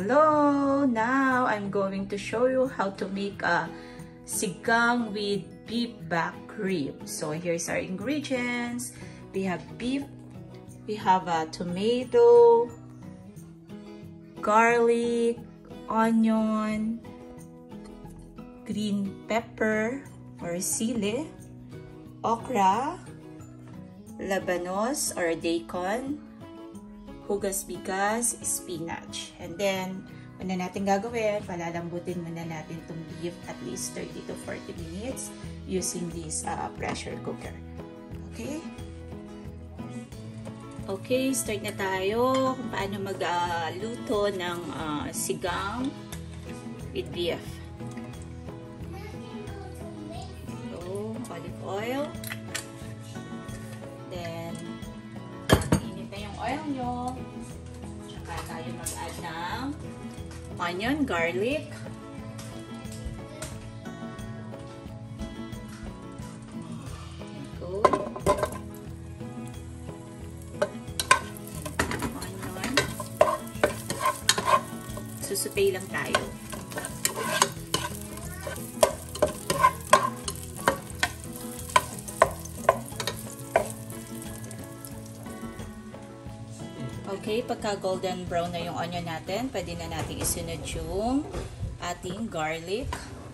Hello! Now I'm going to show you how to make a sinigang with beef back rib. So here's our ingredients. We have beef, we have a tomato, garlic, onion, green pepper or sili, okra, labanos or daikon, hugas bigas, spinach. And then, una natin gagawin, palalambutin muna natin itong beef at least 30 to 40 minutes using this pressure cooker. Okay? Okay, start na tayo kung paano magluto ng sinigang with beef. So, olive oil. Then, init na yung oil nyo. Tsaka tayo mag-add ng onion, garlic. Go. Onion. Susutay lang tayo. Okay, pagka golden brown na yung onion natin, pwede na natin isunod yung ating garlic.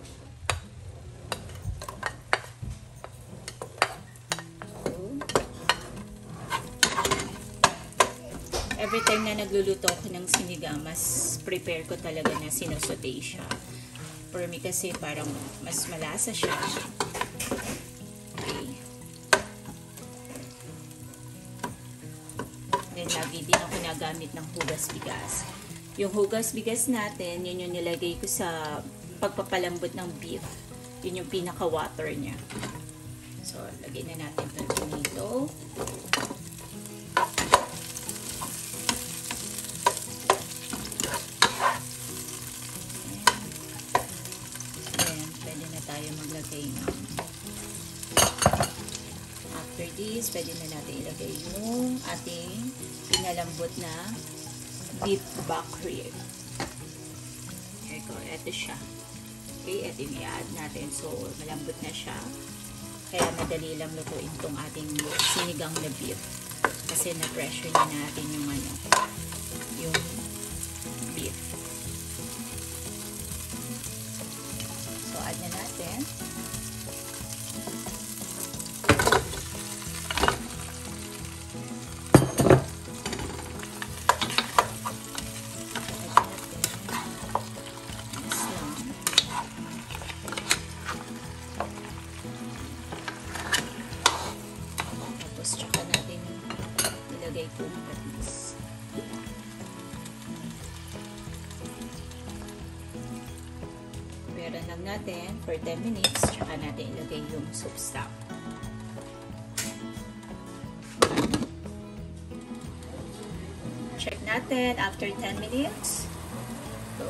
Every time na nagluluto ako ng sinigang, mas prepare ko talaga na sinusaute siya. For me kasi parang mas malasa siya. Then, lagi din ako nagamit ng hugas bigas. Yung hugas bigas natin, yun yung nilagay ko sa pagpapalambot ng beef. Yun yung pinaka-water niya. So, lagay na natin itong tomato. Then, pwede na tayo maglagay ng after this, pwede na natin ilagay yung ating pinalambot na beef back rib. Here go. Ito siya. Okay, ito yung i-add natin. So, malambot na siya. Kaya madali lang lutuin itong ating sinigang na beef. Kasi na-pressure na natin yung yung beef. So, add na natin. Tsaka natin ilagay kung patis. Pera lang natin for 10 minutes. Tsaka natin ilagay yung soup stock. Check natin after 10 minutes. So,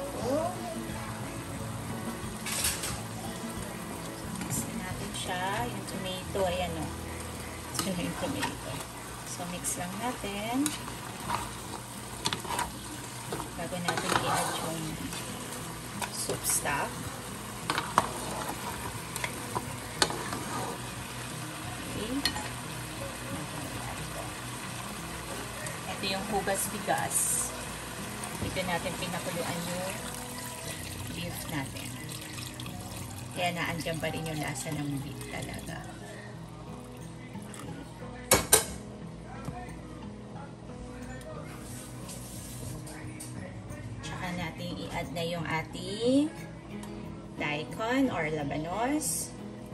mix na natin siya. Yung tomato, ayan o. Yung tomato. So, mix lang natin. Bago natin i-add yung soup stock. Okay. Ito yung hugas bigas. Dito natin pinakuluan yung beef natin. Kaya naandyan pa rin yung lasa ng beef talaga. Natin i-add na yung ating daikon or labanos.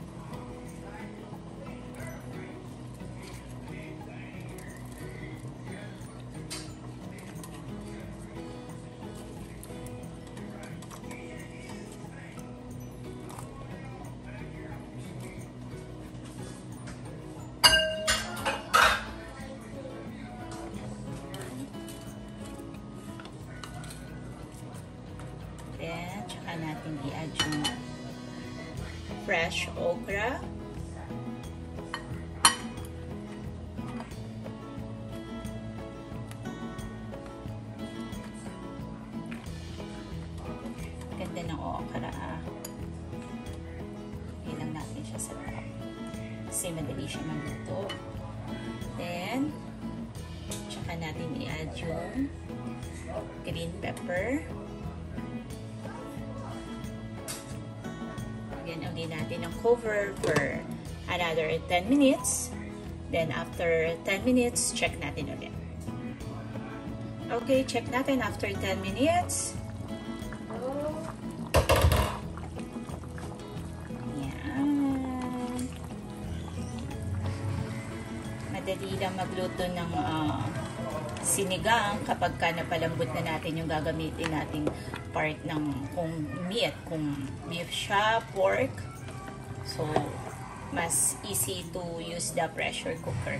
Then, tsaka natin i-add yung fresh okra. din ng okra. Ilang natin siya sa top. Kasi madali siya magluto. Then, tsaka natin i-add yung green pepper. Lagyan ulit natin ng cover for another 10 minutes. Then, after 10 minutes, check natin ulit. Okay, check natin after 10 minutes. Yan. Madali lang magluto ng sinigang kapag ka napalambot na natin yung gagamitin nating part ng kung meat, kung beef siya, pork. So, mas easy to use the pressure cooker.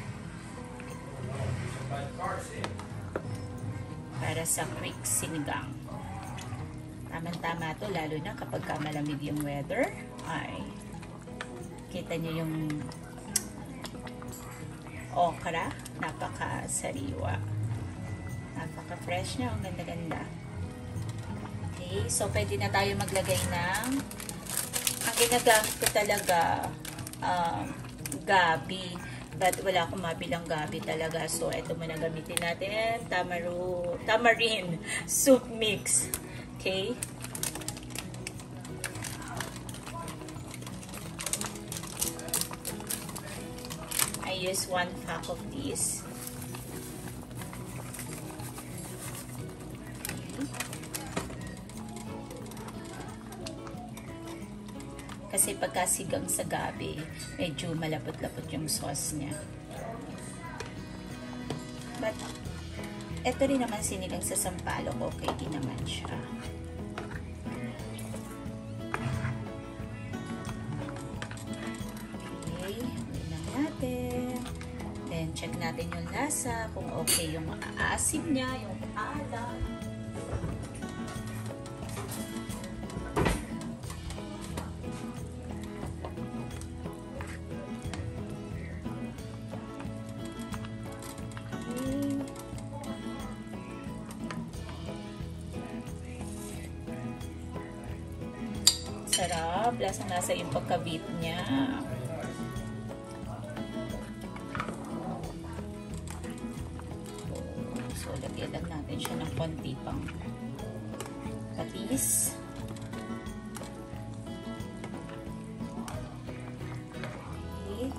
Para sa quick sinigang. Tama-tama to, lalo na kapag ka malamig yung weather. Ay, kita nyo yung okra. Napaka-sariwa. Napaka-fresh niya. Ang ganda-ganda. Okay, so pwede na tayo maglagay ng ang ginagamit ko talaga gabi. But wala akong mabilang gabi talaga. So, ito muna gamitin natin. Tamarind soup mix. Okay? I use 1 pack of these. Kasi pagkasigang sa gabi, medyo malapot-lapot yung sauce niya. But, eto rin naman sinigang sa sampalok, okay din naman siya. Okay, ulit lang natin. Then, check natin yung lasa, kung okay yung aasim niya, yung alat. Sarap. Lasang-lasa yung pagka-beef niya. So, lagyan lang natin siya ng konti pang patis. Okay.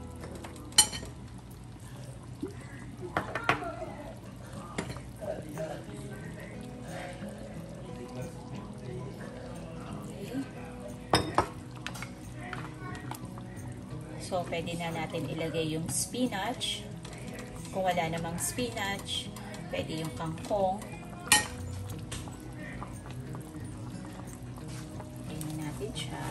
So, pwede na natin ilagay yung spinach. Kung wala namang spinach, pwede yung kangkong. Lagyan natin siya.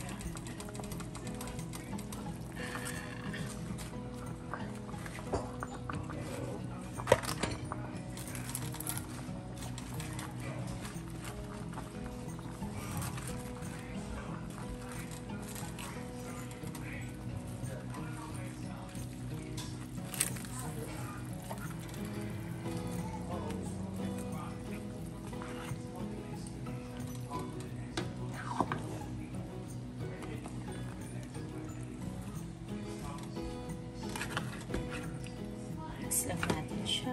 Lang natin siya.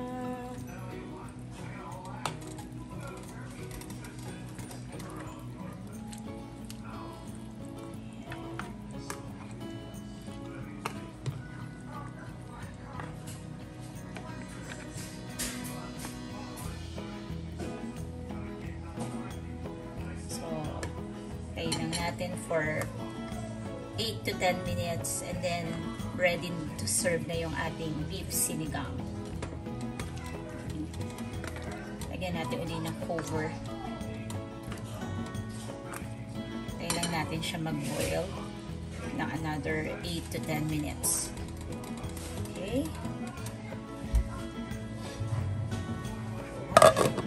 So, tayo lang natin for 8 to 10 minutes and then ready to serve na yung ating beef sinigang. Lagyan natin ulit ng cover. Tayo lang natin siya mag-boil ng another 8 to 10 minutes. Okay?